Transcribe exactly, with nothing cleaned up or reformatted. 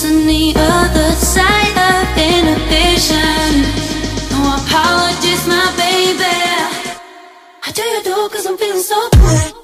on the other side of inhibition. No apologies, my baby. How do you do? Cause I'm feeling so good.